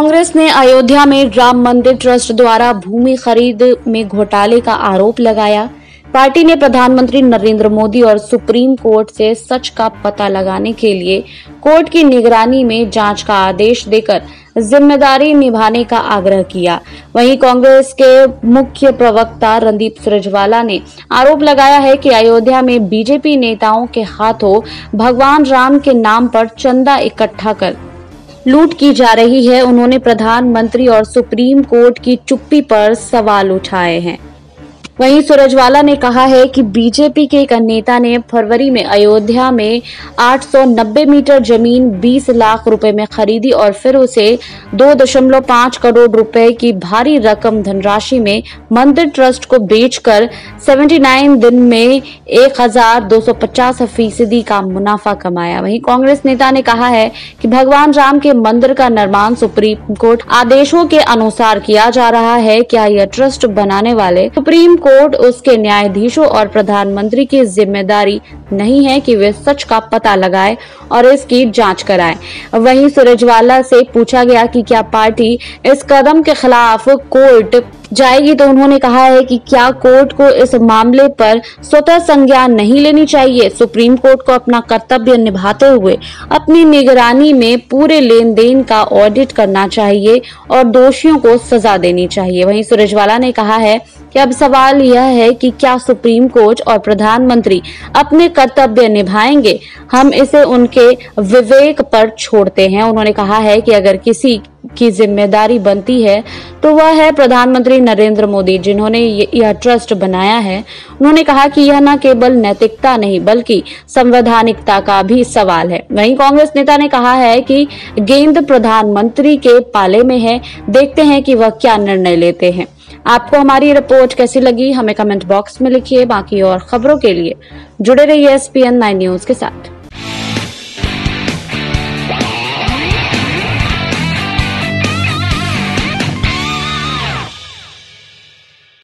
कांग्रेस ने अयोध्या में राम मंदिर ट्रस्ट द्वारा भूमि खरीद में घोटाले का आरोप लगाया। पार्टी ने प्रधानमंत्री नरेंद्र मोदी और सुप्रीम कोर्ट से सच का पता लगाने के लिए कोर्ट की निगरानी में जांच का आदेश देकर जिम्मेदारी निभाने का आग्रह किया। वहीं कांग्रेस के मुख्य प्रवक्ता रणदीप सुरजेवाला ने आरोप लगाया है कि अयोध्या में बीजेपी नेताओं के हाथों भगवान राम के नाम पर चंदा इकट्ठा कर लूट की जा रही है। उन्होंने प्रधानमंत्री और सुप्रीम कोर्ट की चुप्पी पर सवाल उठाए हैं। वहीं सुरजेवाला ने कहा है कि बीजेपी के एक नेता ने फरवरी में अयोध्या में 890 मीटर जमीन 20 लाख रुपए में खरीदी और फिर उसे 2.5 करोड़ रुपए की भारी रकम धनराशि में मंदिर ट्रस्ट को बेचकर 79 दिन में 1250% का मुनाफा कमाया। वहीं कांग्रेस नेता ने कहा है कि भगवान राम के मंदिर का निर्माण सुप्रीम कोर्ट आदेशों के अनुसार किया जा रहा है। क्या यह ट्रस्ट बनाने वाले सुप्रीम कोर्ट उसके न्यायाधीशों और प्रधानमंत्री की जिम्मेदारी नहीं है कि वे सच का पता लगाए और इसकी जांच कराएं। वहीं सुरजेवाला से पूछा गया कि क्या पार्टी इस कदम के खिलाफ कोर्ट जाएगी, तो उन्होंने कहा है कि क्या कोर्ट को इस मामले पर स्वतः संज्ञान नहीं लेनी चाहिए। सुप्रीम कोर्ट को अपना कर्तव्य निभाते हुए अपनी निगरानी में पूरे लेन देन का ऑडिट करना चाहिए और दोषियों को सजा देनी चाहिए। वहीं सुरजेवाला ने कहा है कि अब सवाल यह है कि क्या सुप्रीम कोर्ट और प्रधानमंत्री अपने कर्तव्य निभाएंगे। हम इसे उनके विवेक पर छोड़ते हैं। उन्होंने कहा है कि अगर किसी की जिम्मेदारी बनती है तो वह है प्रधानमंत्री नरेंद्र मोदी, जिन्होंने यह ट्रस्ट बनाया है। उन्होंने कहा कि यह न केवल नैतिकता नहीं बल्कि संवैधानिकता का भी सवाल है। वहीं कांग्रेस नेता ने कहा है कि गेंद प्रधानमंत्री के पाले में है, देखते हैं कि वह क्या निर्णय लेते हैं। आपको हमारी रिपोर्ट कैसी लगी हमें कमेंट बॉक्स में लिखिए। बाकी और खबरों के लिए जुड़े रहिए SPN 9 न्यूज के साथ।